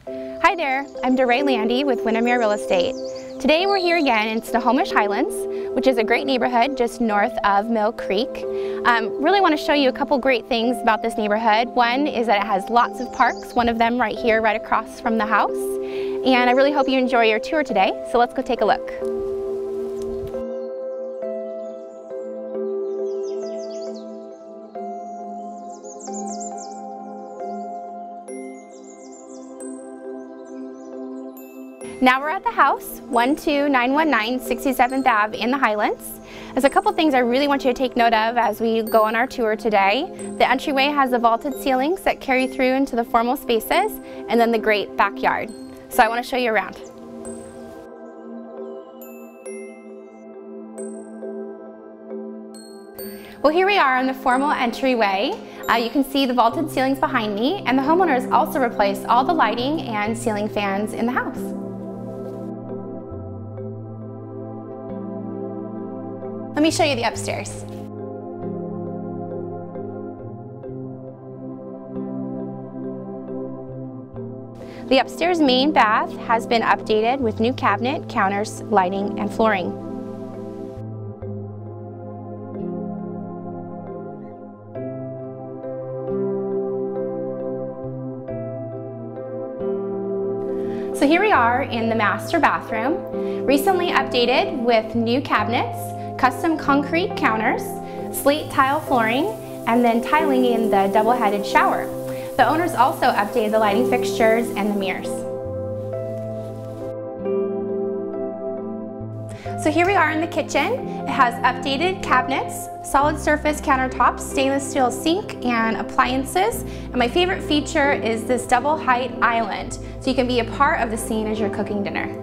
Hi there, I'm DeRay Landy with Windermere Real Estate. Today we're here again in Snohomish Highlands, which is a great neighborhood just north of Mill Creek. Really want to show you a couple great things about this neighborhood. One is that it has lots of parks, one of them right here, right across from the house. And I really hope you enjoy your tour today, so let's go take a look. Now we're at the house, 12919 67th Ave in the Highlands. There's a couple things I really want you to take note of as we go on our tour today. The entryway has the vaulted ceilings that carry through into the formal spaces, and then the great backyard. So I want to show you around. Well, here we are on the formal entryway. You can see the vaulted ceilings behind me, and the homeowners also replaced all the lighting and ceiling fans in the house. Let me show you the upstairs. The upstairs main bath has been updated with new cabinet, counters, lighting, and flooring. So here we are in the master bathroom, recently updated with new cabinets, custom concrete counters, slate tile flooring, and then tiling in the double-headed shower. The owners also updated the lighting fixtures and the mirrors. So here we are in the kitchen. It has updated cabinets, solid surface countertops, stainless steel sink, and appliances. And my favorite feature is this double height island, so you can be a part of the scene as you're cooking dinner.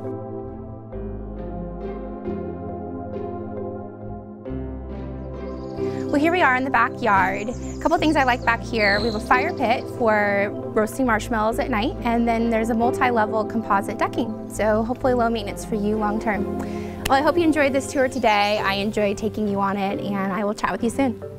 Well, here we are in the backyard. A couple things I like back here. We have a fire pit for roasting marshmallows at night, and then there's a multi-level composite decking. So hopefully low maintenance for you long term. Well, I hope you enjoyed this tour today. I enjoyed taking you on it, and I will chat with you soon.